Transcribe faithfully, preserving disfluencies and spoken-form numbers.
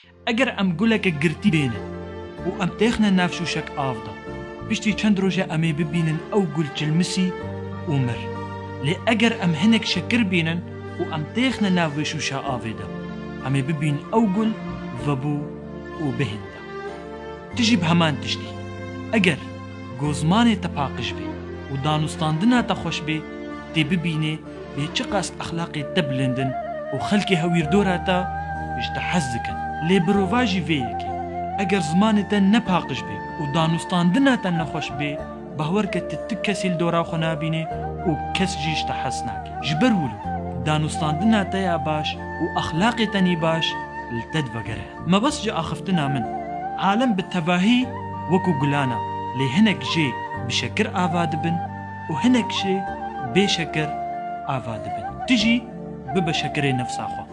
ئەگەر ئەم گولەکە گرتی بێنن و ئەم تێخنە ناو شوشەک ئاودا پشتی چەند ڕۆژە ئەمێ ببینن ئەو گول چلمسی و مر لێ ئەگەر ئەم هەنێک شەکر بینن و ئەم تێخنە ناو شوشە ئاوێدا ئەمێ ببین ئەو گول ڤەبوو و بهێندا تژی بە هەمان تشتی ئەگەر گۆزمانێتە پاقش بێ و دانوستاندناتە خۆش بێ تێ ببینێ بێ چ قاس ئەخلاقێ تە بلندن و خەلکی هەویردۆراتە هێشتا حەز دکەن لێ برۆڤاژی vêyekê ئەگەر زمانێتە نەپاقش بێ و دانوستاندناتە نەخۆش بێ باوەرکە تتک کەسی دۆرا خۆ نابینێ و کەس جیشتە حەز ناکێ ji ber wilo danûstandina te ya baş û axlaqê tenî baş li te divegere mebes ji axiftina min alem bi tevahî wekû gulan e lê hinek jê bi şekir ava dibin û hinek jê bê şekir ava dibin tu jî bibe şekirê nefsa xwe